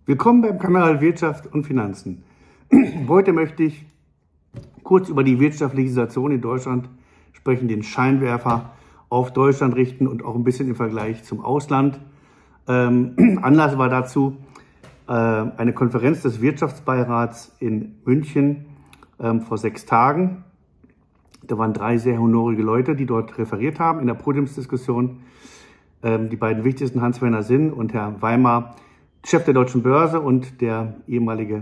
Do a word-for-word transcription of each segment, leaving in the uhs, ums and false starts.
Willkommen beim Kanal Wirtschaft und Finanzen. Heute möchte ich kurz über die wirtschaftliche Situation in Deutschland sprechen, den Scheinwerfer auf Deutschland richten und auch ein bisschen im Vergleich zum Ausland. Ähm, Anlass war dazu äh, eine Konferenz des Wirtschaftsbeirats in München ähm, vor sechs Tagen. Da waren drei sehr honorige Leute, die dort referiert haben in der Podiumsdiskussion. Ähm, die beiden wichtigsten, Hans-Werner Sinn und Herr Weimar, Chef der Deutschen Börse und der ehemalige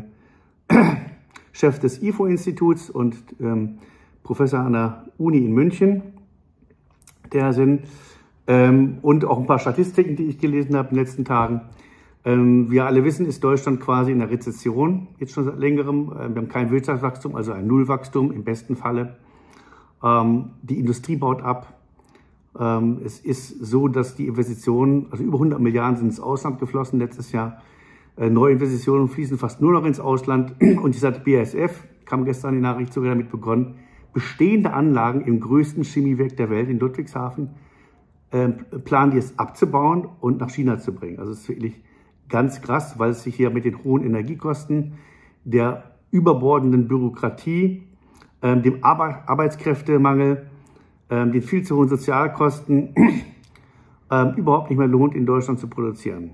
Chef des I F O-Instituts und ähm, Professor an der Uni in München, der Sinn. Ähm, und auch ein paar Statistiken, die ich gelesen habe in den letzten Tagen. Ähm, wir alle wissen, ist Deutschland quasi in der Rezession, jetzt schon seit längerem. Wir haben kein Wirtschaftswachstum, also ein Nullwachstum im besten Falle. Ähm, die Industrie baut ab. Ähm, es ist so, dass die Investitionen, also über hundert Milliarden sind ins Ausland geflossen letztes Jahr. Äh, neue Investitionen fließen fast nur noch ins Ausland. Und dieser B A S F, kam gestern die Nachricht sogar damit begonnen, bestehende Anlagen im größten Chemiewerk der Welt in Ludwigshafen, äh, planen die es abzubauen und nach China zu bringen. Also es ist wirklich ganz krass, weil es sich hier mit den hohen Energiekosten, der überbordenden Bürokratie, äh, dem Ar- Arbeitskräftemangel, äh, den viel zu hohen Sozialkosten äh, überhaupt nicht mehr lohnt, in Deutschland zu produzieren.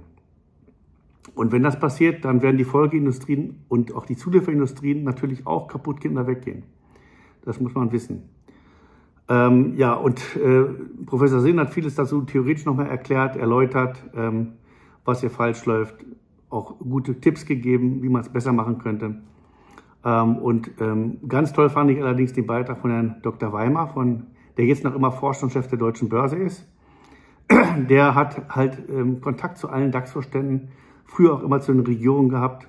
Und wenn das passiert, dann werden die Folgeindustrien und auch die Zulieferindustrien natürlich auch kaputt gehen oder weggehen. Das muss man wissen. Ähm, ja, und äh, Professor Sinn hat vieles dazu theoretisch nochmal erklärt, erläutert, ähm, was hier falsch läuft, auch gute Tipps gegeben, wie man es besser machen könnte. Ähm, und ähm, ganz toll fand ich allerdings den Beitrag von Herrn Doktor Weimar, von, der jetzt noch immer Vorstandschef der Deutschen Börse ist. Der hat halt ähm, Kontakt zu allen DAX-Vorständen, früher auch immer zu den Regierungen gehabt,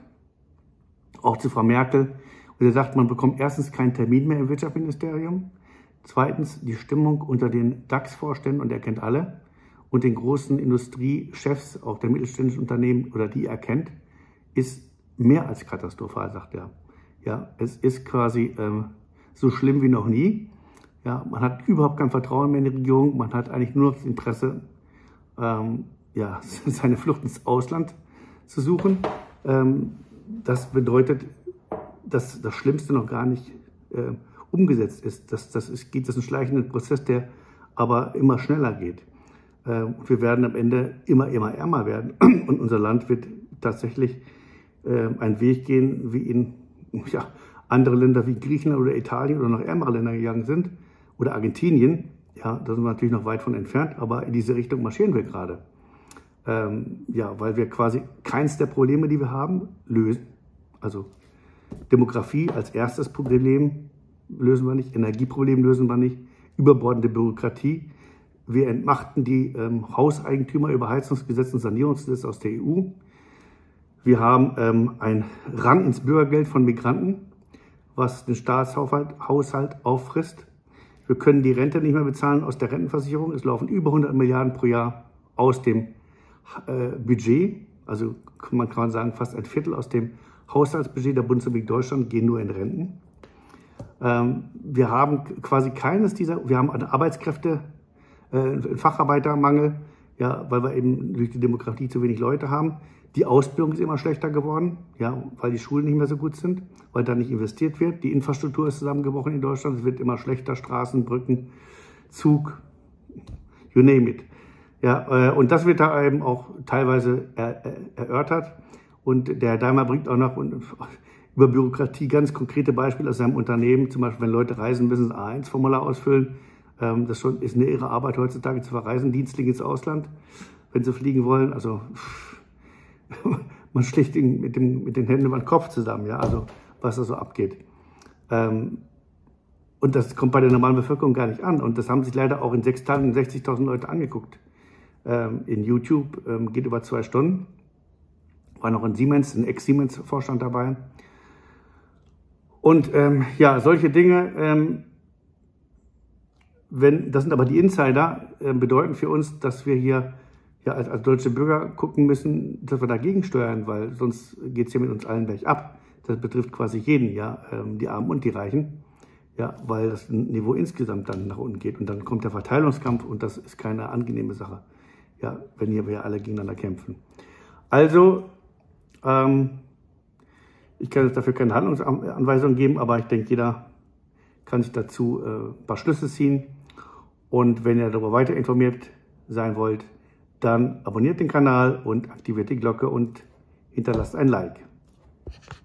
auch zu Frau Merkel. Und er sagt, man bekommt erstens keinen Termin mehr im Wirtschaftsministerium, zweitens die Stimmung unter den DAX-Vorständen, und er kennt alle, und den großen Industriechefs, auch der mittelständischen Unternehmen, oder die er kennt, ist mehr als katastrophal, sagt er. Ja, es ist quasi ähm, so schlimm wie noch nie. Ja, man hat überhaupt kein Vertrauen mehr in die Regierung, man hat eigentlich nur noch das Interesse, ähm, ja, seine Flucht ins Ausland zu suchen. Ähm, das bedeutet, dass das Schlimmste noch gar nicht äh, umgesetzt ist. Das, das ist, geht, das ist ein schleichender Prozess, der aber immer schneller geht. Äh, wir werden am Ende immer, immer ärmer werden. Und unser Land wird tatsächlich äh, einen Weg gehen, wie in ja, andere Länder wie Griechenland oder Italien oder noch ärmere Länder gegangen sind. Oder Argentinien. Ja, da sind wir natürlich noch weit von entfernt, aber in diese Richtung marschieren wir gerade. Ähm, ja, weil wir quasi keins der Probleme, die wir haben, lösen. Also Demografie als erstes Problem lösen wir nicht, Energieproblem lösen wir nicht, überbordende Bürokratie. Wir entmachten die ähm, Hauseigentümer über Heizungsgesetz und Sanierungsgesetz aus der E U. Wir haben ähm, ein Rang ins Bürgergeld von Migranten, was den Staatshaushalt Haushalt auffrisst. Wir können die Rente nicht mehr bezahlen aus der Rentenversicherung. Es laufen über hundert Milliarden pro Jahr aus dem äh, Budget. Also man kann sagen, fast ein Viertel aus dem Haushaltsbudget der Bundesrepublik Deutschland gehen nur in Renten. Ähm, wir haben quasi keines dieser, wir haben einen Arbeitskräfte, äh, einen Facharbeitermangel, ja, weil wir eben durch die Demokratie zu wenig Leute haben. Die Ausbildung ist immer schlechter geworden, ja, weil die Schulen nicht mehr so gut sind, weil da nicht investiert wird. Die Infrastruktur ist zusammengebrochen in Deutschland, es wird immer schlechter, Straßen, Brücken, Zug, you name it. Ja, äh, und das wird da eben auch teilweise er, er, erörtert. Und der Herr Daimler bringt auch noch und, über Bürokratie ganz konkrete Beispiele aus seinem Unternehmen. Zum Beispiel, wenn Leute reisen, müssen sie ein A eins Formular ausfüllen. Ähm, das schon, ist eine irre Arbeit heutzutage zu verreisen, dienstlich ins Ausland, wenn sie fliegen wollen. Also man schlägt mit, dem, mit den Händen über den Kopf zusammen, ja, also was da so abgeht. Ähm, und das kommt bei der normalen Bevölkerung gar nicht an. Und das haben sich leider auch in sechs Tagen sechzigtausend Leute angeguckt. Ähm, in YouTube ähm, geht über zwei Stunden. War noch ein Siemens, ein Ex-Siemens-Vorstand dabei. Und ähm, ja, solche Dinge, ähm, wenn, das sind aber die Insider, äh, bedeuten für uns, dass wir hier ja, als, als deutsche Bürger gucken müssen, dass wir dagegen steuern, weil sonst geht es hier mit uns allen bergab. Das betrifft quasi jeden, ja, ähm, die Armen und die Reichen, ja, weil das Niveau insgesamt dann nach unten geht. Und dann kommt der Verteilungskampf und das ist keine angenehme Sache, ja, wenn hier wir alle gegeneinander kämpfen. Also Ähm, ich kann jetzt dafür keine Handlungsanweisung geben, aber ich denke, jeder kann sich dazu äh, ein paar Schlüsse ziehen. Und wenn ihr darüber weiter informiert sein wollt, dann abonniert den Kanal und aktiviert die Glocke und hinterlasst ein Like.